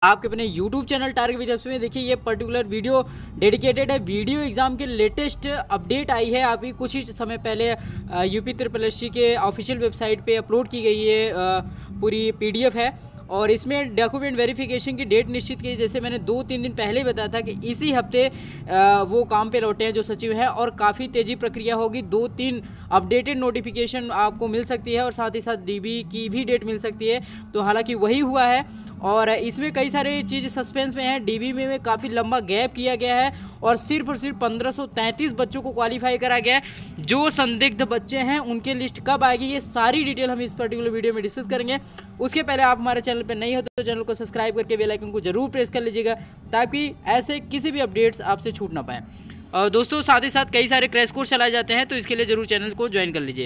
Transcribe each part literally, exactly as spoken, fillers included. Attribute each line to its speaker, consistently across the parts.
Speaker 1: आपके अपने YouTube channel target with में। देखिए ये पर्टिकुलर वीडियो डेडिकेटेड है वीडियो एग्जाम के लेटेस्ट अपडेट आई है। अभी कुछ ही समय पहले यूपी ट्रिपल एस सी के ऑफिशियल वेबसाइट पे अपलोड की गई है, पूरी पीडीएफ है और इसमें डॉक्यूमेंट वेरिफिकेशन की डेट निश्चित की। जैसे मैंने दो तीन दिन पहले ही बताया था कि इसी हफ्ते वो काम पे लौटे हैं जो सचिव हैं और काफ़ी तेज़ी प्रक्रिया होगी। दो तीन अपडेटेड नोटिफिकेशन आपको मिल सकती है और साथ ही साथ डीबी की भी डेट मिल सकती है। तो हालांकि वही हुआ है और इसमें कई सारे चीज़ सस्पेंस में हैं। डीबी में, में काफ़ी लंबा गैप किया गया है और सिर्फ और सिर्फ पंद्रह सौ तैंतीस बच्चों को क्वालिफाई करा गया है। जो संदिग्ध बच्चे हैं उनके लिस्ट कब आएगी, ये सारी डिटेल हम इस पर्टिकुलर वीडियो में डिस्कस करेंगे। उसके पहले आप हमारे चैनल पर नहीं हो तो चैनल को सब्सक्राइब करके बेल आइकन को जरूर प्रेस कर लीजिएगा ताकि ऐसे किसी भी अपडेट्स आपसे छूट ना पाएँ। और दोस्तों साथ ही साथ कई सारे क्रैश कोर्स चलाए जाते हैं तो इसके लिए जरूर चैनल को ज्वाइन कर लीजिए।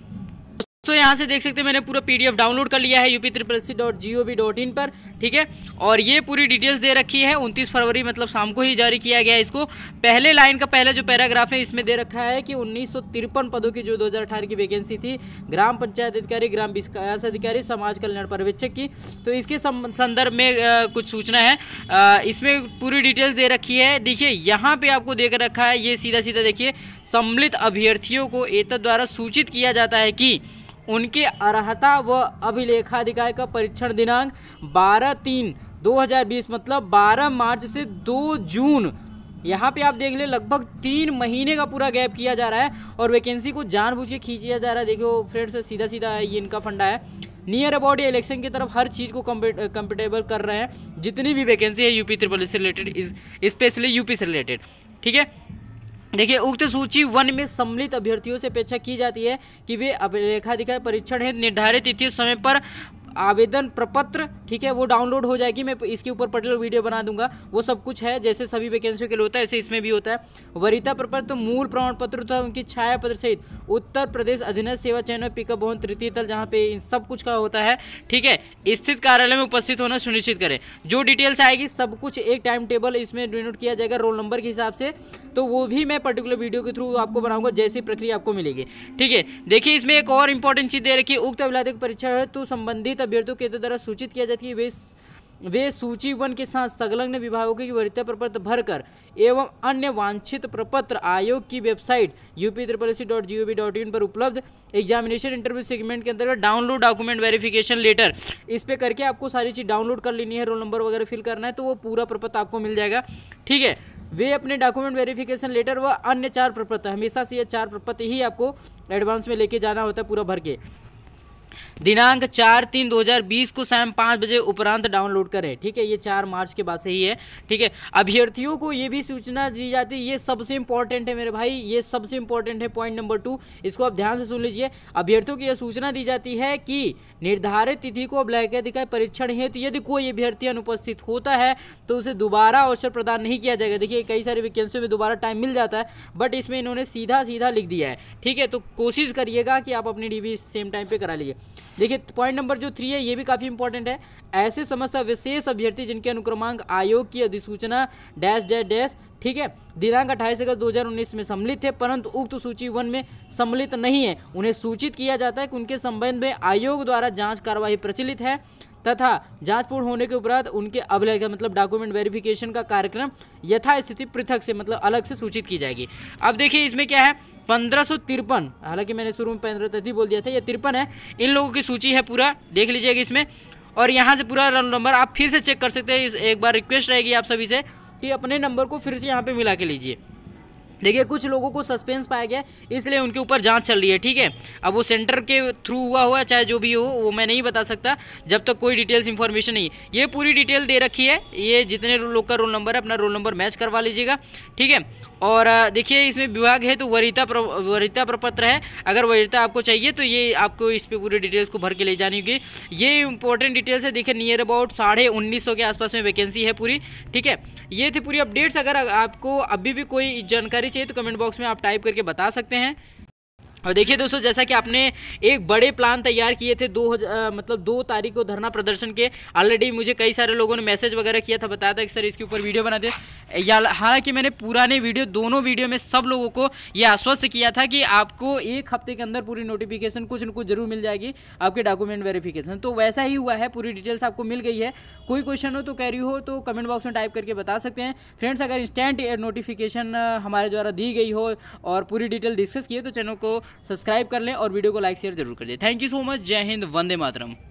Speaker 1: तो यहाँ से देख सकते हैं मैंने पूरा पीडीएफ डाउनलोड कर लिया है UP triple S C dot G O V dot in पर, ठीक है। और ये पूरी डिटेल्स दे रखी है। उनतीस फरवरी मतलब शाम को ही जारी किया गया है इसको। पहले लाइन का पहला जो पैराग्राफ है इसमें दे रखा है कि उन्नीस सौ तिरपन पदों की जो दो हज़ार अठारह की वैकेंसी थी, ग्राम पंचायत अधिकारी, ग्राम विकास अधिकारी, समाज कल्याण पर्यवेक्षक की, तो इसके संदर्भ में आ, कुछ सूचना है। आ, इसमें पूरी डिटेल्स दे रखी है। देखिए यहाँ पे आपको देकर रखा है, ये सीधा सीधा देखिए, सम्मिलित अभ्यर्थियों को एतद् द्वारा सूचित किया जाता है कि उनके अर्हता व अभिलेखाधिकार का परीक्षण दिनांक बारह तीन दो हज़ार बीस मतलब बारह मार्च से दो जून, यहाँ पे आप देख ले लगभग तीन महीने का पूरा गैप किया जा रहा है और वैकेंसी को जानबूझ के खींचा जा रहा है। देखो फ्रेंड्स सीधा सीधा ये इनका फंडा है। नियर अबाउट ये इलेक्शन की तरफ हर चीज़ को कंपेटेबल कर रहे हैं, जितनी भी वैकेंसी है यूपी ट्रिपल एस से रिलेटेड, स्पेशली यूपी से रिलेटेड, ठीक है। देखिए उक्त सूची वन में सम्मिलित अभ्यर्थियों से अपेक्षा की जाती है कि वे अभिलेखाधिकार परीक्षण है निर्धारित तिथि समय पर आवेदन प्रपत्र, ठीक है, वो डाउनलोड हो जाएगी। मैं इसके ऊपर पर्टिकुलर वीडियो बना दूंगा। वो सब कुछ है जैसे सभी वैकेंसियों के लिए होता है ऐसे इसमें भी होता है। वरीयता प्रपत्र, मूल प्रमाण पत्र तथा उनकी छाया पत्र सहित उत्तर प्रदेश अधीनस्थ सेवा चयन पिकअप भवन तृतीय तल, जहाँ पे इन सब कुछ का होता है, ठीक है, स्थित कार्यालय में उपस्थित होना सुनिश्चित करें। जो डिटेल्स आएगी सब कुछ एक टाइम टेबल इसमें डिनोट किया जाएगा रोल नंबर के हिसाब से, तो वो भी मैं पर्टिकुलर वीडियो के थ्रू आपको बनाऊंगा जैसी प्रक्रिया आपको मिलेगी, ठीक है। देखिए इसमें एक और इंपॉर्टेंट चीज दे रखी है, उक्त अभिलेख परीक्षा है तो संबंधित अभ्यर्थियों के द्वारा सूचित किया जाती है वे वे सूची वन के साथ संलग्न विभागों की वरीयता प्रपत्र भरकर एवं अन्य वांछित प्रपत्र आयोग की website UP triple S C dot G O V dot in पर उपलब्ध एग्जामिनेशन इंटरव्यू सेगमेंट के अंतर्गत डाउनलोड डॉक्यूमेंट वेरिफिकेशन लेटर, इस पे करके आपको सारी चीज़ डाउनलोड कर लेनी है, रोल नंबर वगैरह फिल करना है तो वो पूरा प्रपत्र आपको मिल जाएगा, ठीक है। वे अपने डॉक्यूमेंट वेरिफिकेशन लेटर व अन्य चार प्रपत्र, हमेशा से ये चार प्रपत्र ही आपको एडवांस में लेके जाना होता है पूरा भर के। दिनांक चार तीन दो हज़ार बीस को शाम पाँच बजे उपरांत डाउनलोड करें, ठीक है। ये चार मार्च के बाद से ही है, ठीक है। अभ्यर्थियों को ये भी सूचना दी जाती है, ये सबसे इंपॉर्टेंट है मेरे भाई, ये सबसे इंपॉर्टेंट है पॉइंट नंबर टू, इसको आप ध्यान से सुन लीजिए। अभ्यर्थियों को यह सूचना दी जाती है कि निर्धारित तिथि को अभिलेखाधिकार परीक्षण हेतु यदि कोई अभ्यर्थी अनुपस्थित होता है तो उसे दोबारा अवसर प्रदान नहीं किया जाएगा। देखिए कई सारी वैकेंसियों में दोबारा टाइम मिल जाता है बट इसमें इन्होंने सीधा सीधा लिख दिया है, ठीक है। तो कोशिश करिएगा कि आप अपनी डीबी सेम टाइम पे करा लीजिए। देखिए पॉइंट नंबर जो थ्री है ये भी काफ़ी इंपॉर्टेंट है। ऐसे समस्त विशेष अभ्यर्थी जिनके अनुक्रमांक आयोग की अधिसूचना डैश डैश डैश, ठीक है, दिनांक अट्ठाईस अगस्त दो हज़ार उन्नीस में सम्मिलित है परंतु उक्त सूची वन में सम्मिलित नहीं है, उन्हें सूचित किया जाता है कि उनके संबंध में आयोग द्वारा जांच कार्यवाही प्रचलित है तथा जांच पूर्ण होने के उपरांत उनके अभिलेख मतलब डॉक्यूमेंट वेरिफिकेशन का कार्यक्रम यथास्थिति पृथक से मतलब अलग से सूचित की जाएगी। अब देखिए इसमें क्या है, पंद्रह सौ तिरपन, हालांकि मैंने शुरू में पंद्रह तैतीस बोल दिया था, ये तिरपन है। इन लोगों की सूची है, पूरा देख लीजिएगा इसमें और यहाँ से पूरा रोल नंबर आप फिर से चेक कर सकते हैं। एक बार रिक्वेस्ट रहेगी आप सभी से कि अपने नंबर को फिर से यहाँ पे मिला के लीजिए। देखिए कुछ लोगों को सस्पेंस पाया गया इसलिए उनके ऊपर जांच चल रही है, ठीक है। अब वो सेंटर के थ्रू हुआ हुआ चाहे जो भी हो वो मैं नहीं बता सकता जब तक कोई डिटेल्स इंफॉर्मेशन नहीं है। ये पूरी डिटेल दे रखी है, ये जितने लोग का रोल नंबर है अपना रोल नंबर मैच करवा लीजिएगा, ठीक है। और देखिए इसमें विभाग है तो वरीयता प्र, वरीयता प्रपत्र है, अगर वरीयता आपको चाहिए तो ये आपको इस पे पूरी डिटेल्स को भर के ले जानी होगी। ये इंपॉर्टेंट डिटेल्स है। देखिए नियर अबाउट साढ़े उन्नीस सौ के आसपास में वैकेंसी है पूरी, ठीक है। ये थे पूरी अपडेट्स। अगर आपको अभी भी कोई जानकारी चाहिए तो कमेंट बॉक्स में आप टाइप करके बता सकते हैं। और देखिए दोस्तों जैसा कि आपने एक बड़े प्लान तैयार किए थे दो हजार मतलब दो तारीख को धरना प्रदर्शन के, ऑलरेडी मुझे कई सारे लोगों ने मैसेज वगैरह किया था, बताया था कि सर इसके ऊपर वीडियो बना दे। या हालांकि मैंने पुराने वीडियो दोनों वीडियो में सब लोगों को ये आश्वस्त किया था कि आपको एक हफ्ते के अंदर पूरी नोटिफिकेशन कुछ न कुछ जरूर मिल जाएगी आपके डॉक्यूमेंट वेरिफिकेशन। तो वैसा ही हुआ है, पूरी डिटेल्स आपको मिल गई है। कोई क्वेश्चन हो तो कैरी हो तो कमेंट बॉक्स में टाइप करके बता सकते हैं फ्रेंड्स। अगर इंस्टेंट नोटिफिकेशन हमारे द्वारा दी गई हो और पूरी डिटेल डिस्कस की है तो चैनल को सब्सक्राइब कर लें और वीडियो को लाइक शेयर जरूर कर दें। Thank you so much. जय हिंद, वंदे मातरम।